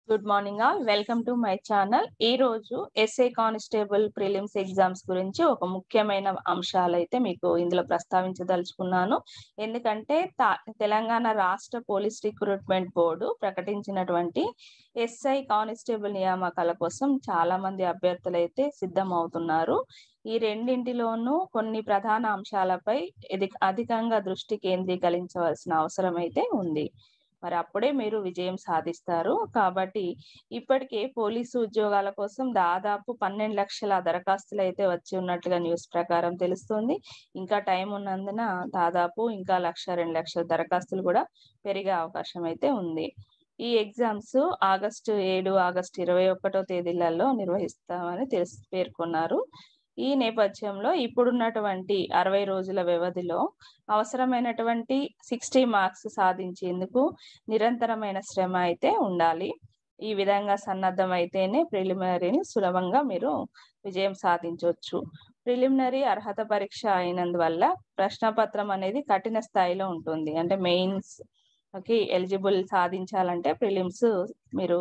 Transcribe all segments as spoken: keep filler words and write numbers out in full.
Good morning all, welcome to my channel. ఈ రోజు SI constable prelims exams గురించి ఒక ముఖ్యమైన అంశాలు అయితే మీకు ఇందులో ప్రస్తావించదలుచుకున్నాను. ఎందుకంటే తెలంగాణ రాష్ట్ర పోలీస్ రిక్రూట్మెంట్ బోర్డు ప్రకటించినటువంటి ఎస్ఐ కానిస్టేబుల్ నియామకాల కోసం చాలా మంది అభ్యర్థులు అయితే సిద్ధం అవుతున్నారు. ఈ రెండింటిలోనూ కొన్ని ప్రధాన అంశాలపై అధికంగా దృష్టి కేంద్రీకరించవలసిన అవసరం అయితే ఉంది. మరి అప్పుడే మీరు విజయం సాధిస్తారు. కాబట్టి ఇప్పటికే పోలీసు ఉద్యోగాల కోసం దాదాపు పన్నెండు లక్షల దరఖాస్తులు అయితే వచ్చి ఉన్నట్లుగా న్యూస్ ప్రకారం తెలుస్తుంది. ఇంకా టైం ఉన్నందున దాదాపు ఇంకా లక్ష రెండు లక్షల దరఖాస్తులు కూడా పెరిగే అవకాశం అయితే ఉంది. ఈ ఎగ్జామ్స్ ఆగస్టు ఏడు ఆగస్టు ఇరవై ఒకటో తేదీలలో నిర్వహిస్తామని తెలిసి పేర్కొన్నారు. ఈ నేపథ్యంలో ఇప్పుడున్నటువంటి అరవై రోజుల వ్యవధిలో అవసరమైనటువంటి సిక్స్టీ మార్క్స్ సాధించేందుకు నిరంతరమైన శ్రమ అయితే ఉండాలి. ఈ విధంగా సన్నద్ధం అయితేనే ప్రిలిమినరీని సులభంగా మీరు విజయం సాధించవచ్చు. ప్రిలిమినరీ అర్హత పరీక్ష అయినందువల్ల ప్రశ్నపత్రం అనేది కఠిన స్థాయిలో ఉంటుంది. అంటే మెయిన్స్ కి ఎలిజిబుల్ సాధించాలంటే ప్రిలిమ్స్ మీరు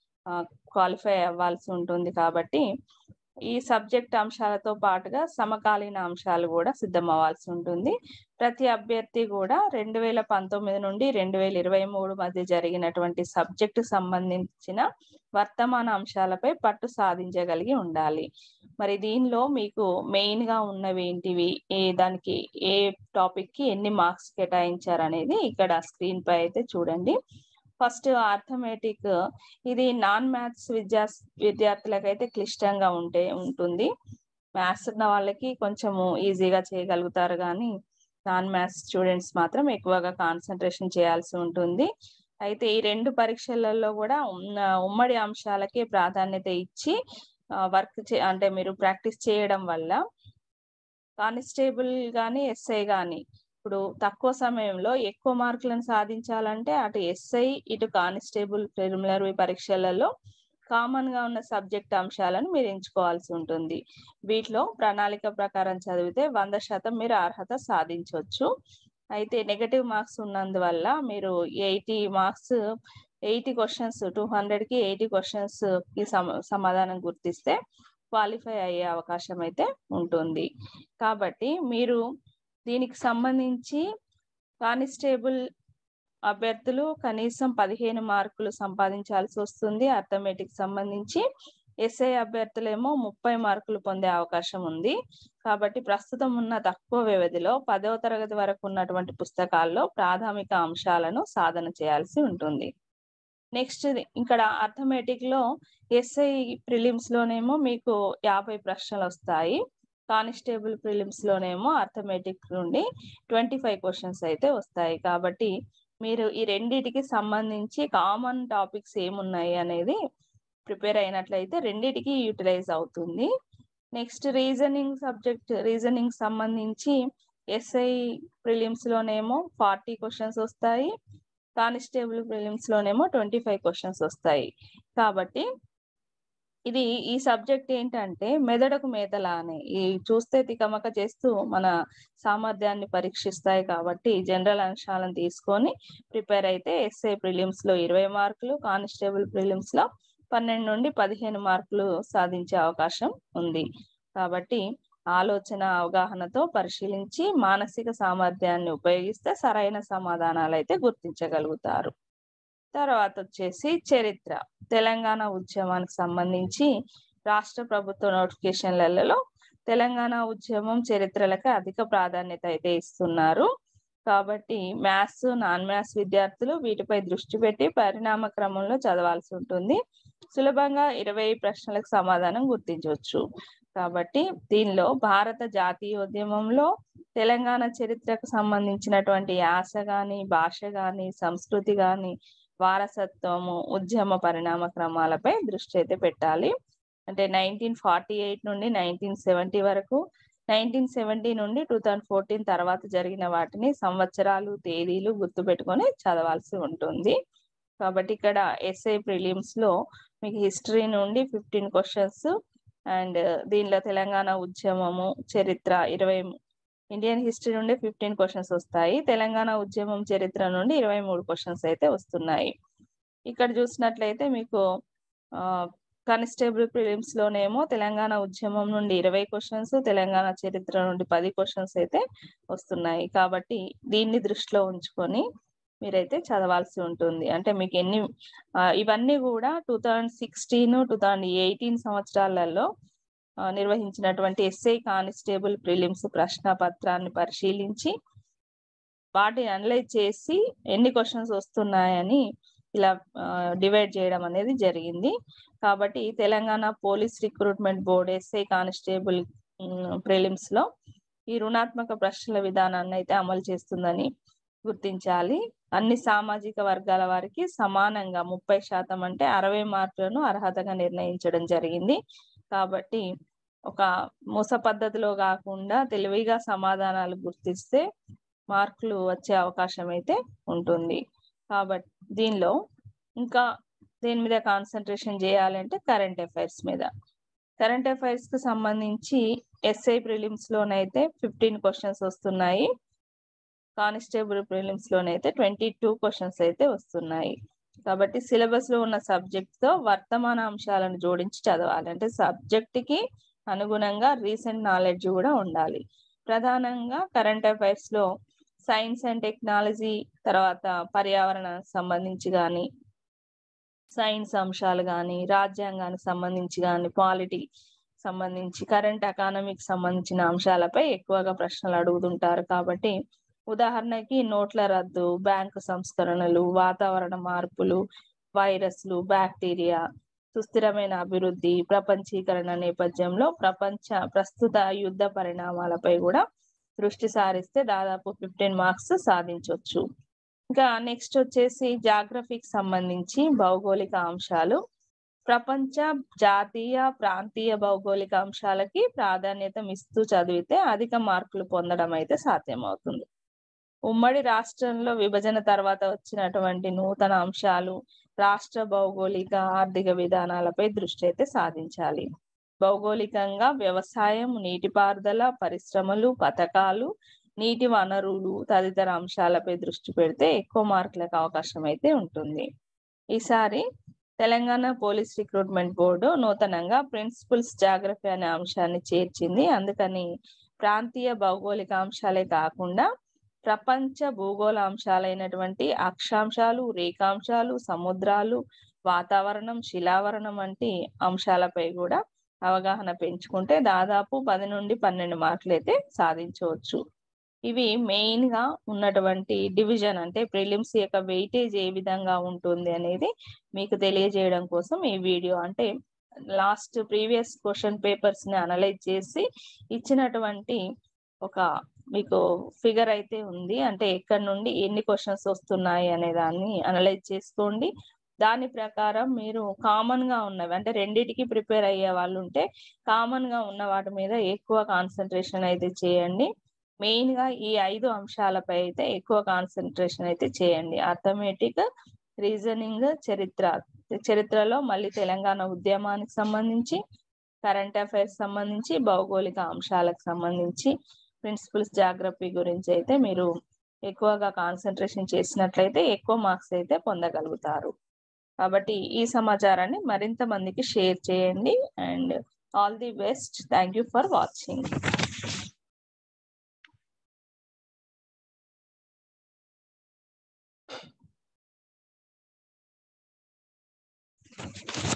క్వాలిఫై అవ్వాల్సి ఉంటుంది. కాబట్టి ఈ సబ్జెక్ట్ అంశాలతో పాటుగా సమకాలీన అంశాలు కూడా సిద్ధం అవ్వాల్సి ఉంటుంది. ప్రతి అభ్యర్థి కూడా రెండు వేల పంతొమ్మిది నుండి రెండు వేల ఇరవై మూడు మధ్య జరిగినటువంటి సబ్జెక్టు సంబంధించిన వర్తమాన అంశాలపై పట్టు సాధించగలిగి ఉండాలి. మరి దీనిలో మీకు మెయిన్ గా ఉన్నవి ఏంటివి, ఏ దానికి ఏ టాపిక్ కి ఎన్ని మార్క్స్ కేటాయించారు అనేది ఇక్కడ స్క్రీన్ పై అయితే చూడండి. ఫస్ట్ అర్థమెటిక్, ఇది నాన్ మ్యాథ్స్ విద్యా విద్యార్థులకైతే క్లిష్టంగా ఉంటే ఉంటుంది. మ్యాథ్స్ ఉన్న వాళ్ళకి కొంచెము ఈజీగా చేయగలుగుతారు, కానీ నాన్ మ్యాథ్స్ స్టూడెంట్స్ మాత్రం ఎక్కువగా కాన్సన్ట్రేషన్ చేయాల్సి ఉంటుంది. అయితే ఈ రెండు పరీక్షలలో కూడా ఉమ్మడి అంశాలకే ప్రాధాన్యత ఇచ్చి వర్క్ చే అంటే మీరు ప్రాక్టీస్ చేయడం వల్ల కానిస్టేబుల్ కానీ ఎస్ఐ కానీ ఇప్పుడు తక్కువ సమయంలో ఎక్కువ మార్కులను సాధించాలంటే అటు ఎస్ఐ ఇటు కానిస్టేబుల్ ప్రిలిమినరీ పరీక్షలలో కామన్ గా ఉన్న సబ్జెక్ట్ అంశాలను మీరు ఎంచుకోవాల్సి ఉంటుంది. వీటిలో ప్రణాళిక ప్రకారం చదివితే వంద శాతం మీరు అర్హత సాధించవచ్చు. అయితే నెగటివ్ మార్క్స్ ఉన్నందువల్ల మీరు eighty marks eighty questions two hundred కి ఎయిటీ క్వశ్చన్స్ కి సమాధానం గుర్తిస్తే క్వాలిఫై అయ్యే అవకాశం అయితే ఉంటుంది. కాబట్టి మీరు దీనికి సంబంధించి కానిస్టేబుల్ అభ్యర్థులు కనీసం పదిహేను మార్కులు సంపాదించాల్సి వస్తుంది. అర్థమెటిక్ సంబంధించి ఎస్ఐ అభ్యర్థులేమో ముప్పై మార్కులు పొందే అవకాశం ఉంది. కాబట్టి ప్రస్తుతం ఉన్న తక్కువ వ్యవధిలో పదవ తరగతి వరకు ఉన్నటువంటి పుస్తకాల్లో ప్రాథమిక అంశాలను సాధన చేయాల్సి ఉంటుంది. నెక్స్ట్ ఇక్కడ అర్థమెటిక్ లో ఎస్ఐ ప్రిలిమ్స్ లోనేమో మీకు యాభై ప్రశ్నలు వస్తాయి. కానిస్టేబుల్ ప్రిలిమ్స్ లోనేమో అర్థమెటిక్ నుండి ట్వంటీ ఫైవ్ క్వశ్చన్స్ అయితే వస్తాయి. కాబట్టి మీరు ఈ రెండిటికి సంబంధించి కామన్ టాపిక్స్ ఏమున్నాయి అనేది ప్రిపేర్ అయినట్లయితే రెండిటికి యూటిలైజ్ అవుతుంది. నెక్స్ట్ రీజనింగ్ సబ్జెక్ట్, రీజనింగ్ సంబంధించి ఎస్ఐ ప్రిలిమ్స్ లోనేమో ఫార్టీ క్వశ్చన్స్ వస్తాయి, కానిస్టేబుల్ ప్రిలిమ్స్ లోనేమో ట్వంటీ ఫైవ్ క్వశ్చన్స్ వస్తాయి. కాబట్టి ఇది ఈ సబ్జెక్ట్ ఏంటంటే మెదడుకు మేతలా అని ఈ చూస్తే తికమక చేస్తూ మన సామర్థ్యాన్ని పరీక్షిస్తాయి. కాబట్టి జనరల్ అంశాలను తీసుకొని ప్రిపేర్ అయితే ఎస్ఐ ప్రిలిమ్స్ లో ఇరవై మార్కులు, కానిస్టేబుల్ ప్రిలిమ్స్ లో పన్నెండు నుండి పదిహేను మార్కులు సాధించే అవకాశం ఉంది. కాబట్టి ఆలోచన అవగాహనతో పరిశీలించి మానసిక సామర్థ్యాన్ని ఉపయోగిస్తే సరైన సమాధానాలు అయితే గుర్తించగలుగుతారు. తర్వాత వచ్చేసి చరిత్ర. తెలంగాణ ఉద్యమానికి సంబంధించి రాష్ట్ర ప్రభుత్వ నోటిఫికేషన్లలో తెలంగాణ ఉద్యమం చరిత్రలకు అధిక ప్రాధాన్యత అయితే ఇస్తున్నారు. కాబట్టి మ్యాథ్స్ నాన్ మ్యాథ్స్ విద్యార్థులు వీటిపై దృష్టి పెట్టి పరిణామ క్రమంలో చదవాల్సి ఉంటుంది. సులభంగా ఇరవై ప్రశ్నలకు సమాధానం గుర్తించవచ్చు. కాబట్టి దీనిలో భారత జాతీయోద్యమంలో తెలంగాణ చరిత్రకు సంబంధించినటువంటి యాస గాని, భాష గాని, సంస్కృతి గాని, వారసత్వము, ఉద్యమ పరిణామ క్రమాలపై దృష్టి అయితే పెట్టాలి. అంటే నైన్టీన్ ఫార్టీ ఎయిట్ నుండి నైన్టీన్ సెవెంటీ వరకు, నైన్టీన్ సెవెంటీ నుండి టూ థౌజండ్ ఫోర్టీన్ తర్వాత జరిగిన వాటిని సంవత్సరాలు, తేదీలు గుర్తుపెట్టుకొని చదవాల్సి ఉంటుంది. కాబట్టి ఇక్కడ ఎస్ఐ ప్రిలిమ్స్ లో మీకు హిస్టరీ నుండి ఫిఫ్టీన్ క్వశ్చన్స్ అండ్ దీనిలో తెలంగాణ ఉద్యమము చరిత్ర ఇరవై ఇండియన్ హిస్టరీ నుండి ఫిఫ్టీన్ క్వశ్చన్స్ వస్తాయి. తెలంగాణ ఉద్యమం చరిత్ర నుండి ఇరవై మూడు క్వశ్చన్స్ అయితే వస్తున్నాయి. ఇక్కడ చూసినట్లయితే మీకు కానిస్టేబుల్ ప్రిలిమ్స్ లోనేమో తెలంగాణ ఉద్యమం నుండి ఇరవై క్వశ్చన్స్, తెలంగాణ చరిత్ర నుండి పది క్వశ్చన్స్ అయితే వస్తున్నాయి. కాబట్టి దీన్ని దృష్టిలో ఉంచుకొని మీరైతే చదవాల్సి ఉంటుంది. అంటే మీకు ఎన్ని ఇవన్నీ కూడా two thousand sixteen two thousand eighteen సంవత్సరాలలో నిర్వహించినటువంటి ఎస్ఐ కానిస్టేబుల్ ప్రిలిమ్స్ ప్రశ్న పత్రాన్ని పరిశీలించి వాటిని అనలైజ్ చేసి ఎన్ని క్వశ్చన్స్ వస్తున్నాయని ఇలా డివైడ్ చేయడం అనేది జరిగింది. కాబట్టి Telangana police recruitment board SI constable prelims లో ఈ రుణాత్మక ప్రశ్నల విధానాన్ని అయితే అమలు చేస్తుందని గుర్తించాలి. అన్ని సామాజిక వర్గాల వారికి సమానంగా ముప్పై శాతం అంటే అరవై మార్కులను అర్హతగా నిర్ణయించడం జరిగింది. కాబట్టి ఒక మూస పద్ధతిలో కాకుండా తెలివిగా సమాధానాలు గుర్తిస్తే మార్కులు వచ్చే అవకాశం అయితే ఉంటుంది. కాబట్టి దీనిలో ఇంకా దేని మీద కాన్సన్ట్రేషన్ చేయాలంటే కరెంట్ అఫైర్స్ మీద. కరెంట్ అఫైర్స్ కి సంబంధించి ఎస్ఐ ప్రిలిమ్స్ లోనైతే ఫిఫ్టీన్ క్వశ్చన్స్ వస్తున్నాయి, కానిస్టేబుల్ ప్రిలిమ్స్ లోనైతే ట్వంటీ టూ క్వశ్చన్స్ అయితే వస్తున్నాయి. కాబట్టి సిలబస్ లో ఉన్న సబ్జెక్ట్ తో వర్తమాన అంశాలను జోడించి చదవాలి. అంటే సబ్జెక్ట్ కి అనుగుణంగా రీసెంట్ నాలెడ్జ్ కూడా ఉండాలి. ప్రధానంగా కరెంట్ అఫైర్స్ లో సైన్స్ అండ్ టెక్నాలజీ, తర్వాత పర్యావరణానికి సంబంధించి కానీ, సైన్స్ అంశాలు కానీ, రాజ్యాంగానికి సంబంధించి కానీ, పాలిటీ సంబంధించి, కరెంట్ ఎకానమీకి సంబంధించిన అంశాలపై ఎక్కువగా ప్రశ్నలు అడుగుతుంటారు. కాబట్టి ఉదాహరణకి నోట్ల రద్దు, బ్యాంకు సంస్కరణలు, వాతావరణ మార్పులు, వైరస్లు, బ్యాక్టీరియా, సుస్థిరమైన అభివృద్ధి, ప్రపంచీకరణ నేపథ్యంలో ప్రపంచ ప్రస్తుత యుద్ధ పరిణామాలపై కూడా దృష్టి సారిస్తే దాదాపు ఫిఫ్టీన్ మార్క్స్ సాధించవచ్చు. ఇంకా నెక్స్ట్ వచ్చేసి జాగ్రఫీకి సంబంధించి భౌగోళిక అంశాలు. ప్రపంచ, జాతీయ, ప్రాంతీయ భౌగోళిక అంశాలకి ప్రాధాన్యత ఇస్తూ చదివితే అధిక మార్కులు పొందడం అయితే సాధ్యమవుతుంది. ఉమ్మడి రాష్ట్రంలో విభజన తర్వాత వచ్చినటువంటి నూతన అంశాలు, రాష్ట్ర భౌగోళిక ఆర్థిక విధానాలపై దృష్టి అయితే సాధించాలి. భౌగోళికంగా వ్యవసాయం, నీటిపారుదల, పరిశ్రమలు, పథకాలు, నీటి వనరులు తదితర అంశాలపై దృష్టి పెడితే ఎక్కువ మార్కులకు అవకాశం అయితే ఉంటుంది. ఈసారి తెలంగాణ పోలీస్ రిక్రూట్మెంట్ బోర్డు నూతనంగా ప్రిన్సిపల్స్ జాగ్రఫీ అనే అంశాన్ని చేర్చింది. అందుకని ప్రాంతీయ భౌగోళిక అంశాలే కాకుండా ప్రపంచ భూగోళ అంశాలైనటువంటి అక్షాంశాలు, రేఖాంశాలు, సముద్రాలు, వాతావరణం, శిలావరణం వంటి అంశాలపై కూడా అవగాహన పెంచుకుంటే దాదాపు పది నుండి పన్నెండు మార్కులు అయితే సాధించవచ్చు. ఇవి మెయిన్ గా ఉన్నటువంటి డివిజన్, అంటే ప్రిలిమ్స్ యొక్క వెయిటేజ్ ఏ విధంగా ఉంటుంది అనేది మీకు తెలియజేయడం కోసం ఈ వీడియో. అంటే లాస్ట్ ప్రీవియస్ క్వశ్చన్ పేపర్స్ ని అనలైజ్ చేసి ఇచ్చినటువంటి ఒక మీకు ఫిగర్ అయితే ఉంది. అంటే ఎక్కడి నుండి ఎన్ని క్వశ్చన్స్ వస్తున్నాయి అనే దాన్ని అనలైజ్ చేసుకోండి. దాని ప్రకారం మీరు కామన్ గా ఉన్నవి, అంటే రెండిటికి ప్రిపేర్ అయ్యే వాళ్ళు ఉంటే కామన్ గా ఉన్న వాటి మీద ఎక్కువ కాన్సన్ట్రేషన్ అయితే చేయండి. మెయిన్ గా ఈ ఐదు అంశాలపై అయితే ఎక్కువ కాన్సన్ట్రేషన్ అయితే చేయండి. అర్థమెటిక్, రీజనింగ్, చరిత్ర. చరిత్రలో మళ్ళీ తెలంగాణ ఉద్యమానికి సంబంధించి, కరెంట్ అఫైర్స్ సంబంధించి, భౌగోళిక అంశాలకు సంబంధించి, ప్రిన్సిపల్స్ జాగ్రఫీ గురించి అయితే మీరు ఎక్కువగా కాన్సన్ట్రేషన్ చేసినట్లయితే ఎక్కువ మార్క్స్ అయితే పొందగలుగుతారు. కాబట్టి ఈ సమాచారాన్ని మరింత మందికి షేర్ చేయండి. And all the best. Thank you for watching.